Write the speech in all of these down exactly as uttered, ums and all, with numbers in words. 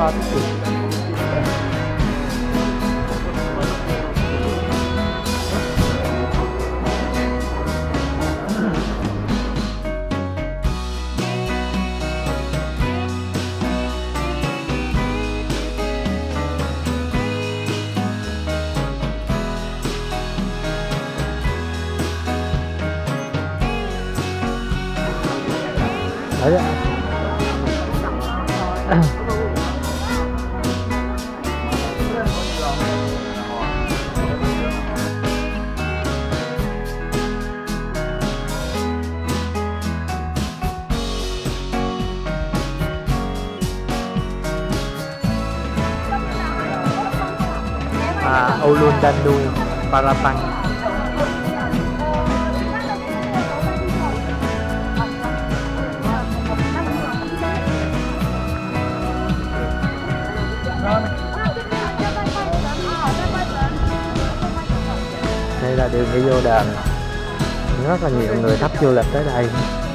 Đấy. À, Uluwatu Palembang. Đây là đường đi vô đền, rất là nhiều người khách du lịch tới đây.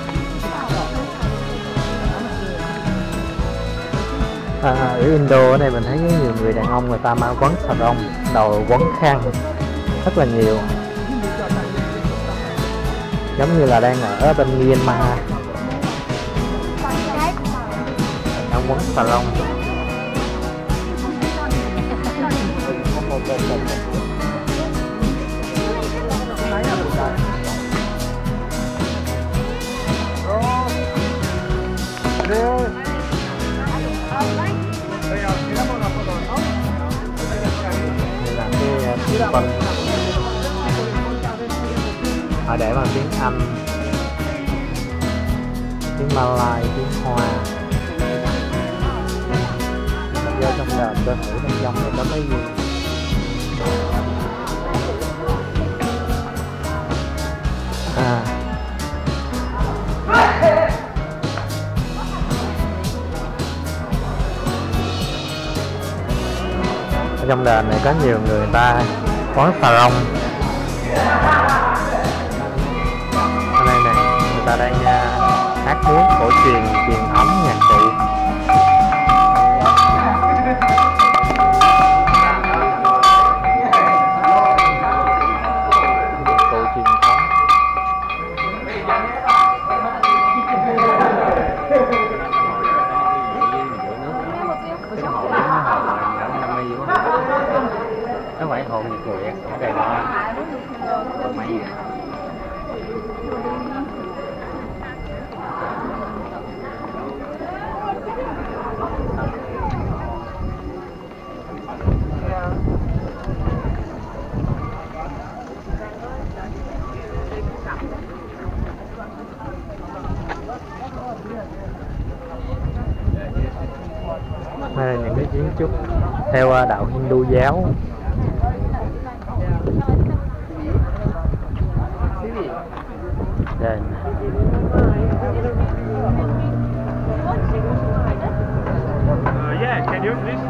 À, ở Indo ở đây mình thấy nhiều người đàn ông người ta mang quấn xà rông, đầu quấn khăn rất là nhiều, giống như là đang ở bên Myanmar, đang quấn xà rông. Vâng. Họ để bằng tiếng Anh, tiếng Malay, tiếng Hoa. Mình vô trong đền coi thử bên trong này có cái gì. À. Ở trong đền này có nhiều người ta quán xà rông. Ở đây nè, người ta đang uh, hát múa cổ truyền, truyền thống, nhạc cụ. Nhạc cụ truyền thống. Nó phải hồn nhiệt nguyệt ở đây đó. Máy gì? Đây là những cái kiến trúc theo đạo Hindu giáo. Đây. Uh, yeah, can you please?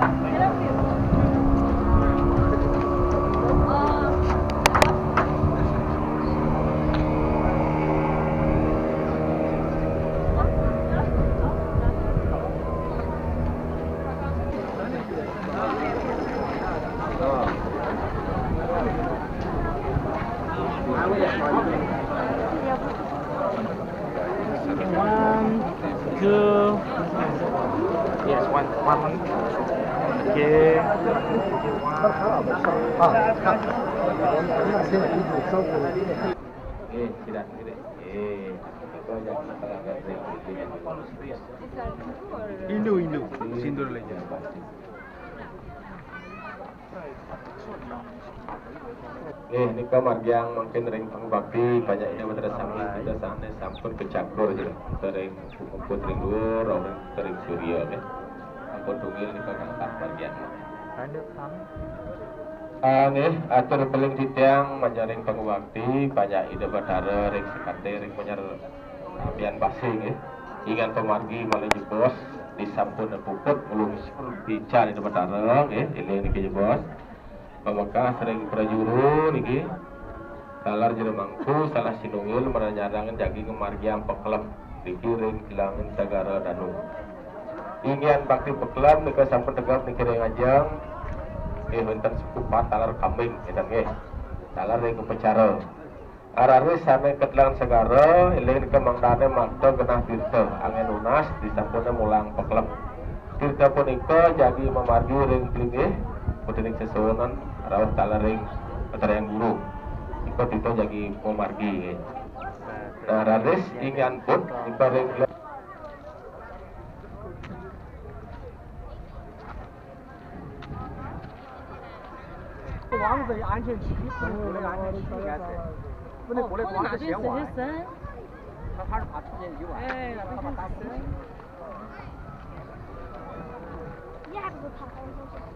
One, two, yes, one, one, okay. Hindu, Hindu, Hindu religion. Nih, ini kamar yang mungkin ring pangbakti banyak ini betul sami kita sana sampun kecakur je, sering kumpul ring luar, orang sering surya ni, ampun tunggu ni kakak tak bagian. Ada kam? Ah, nih atur paling titiang menjaring pangbakti banyak ide batara ring sekate ring penyer apian basing ni, ingat pemargi malah jebos di sampun puput ulung bicara ide batara, ni ini ni jebos. Pemekah sering prajuru niki salar jero mangku salah sinungil meranyarangan jagi kemargian pekelem dikiring kilangan sagara danu Ingin bakti beklam nika sampun tegap niki ngajeng. Nggih wonten sekupat talar kambing kita nggih. Talar ing pecara. Arare same ketlang segara eling nika mangdane makta genah tirta angin unas disampune mulang peklem. Tirta punika jadi memargi ring plinggih puting sesuwunan rawuh talar ring Petarang Guru. Ika tirta jadi memargi. Nah raris ingin pun ika ring 王子安全期，不能过那个安全期应该是，不能过那个王子线外。他他是怕出现意外，哎，他怕打死。你还不是怕他们说？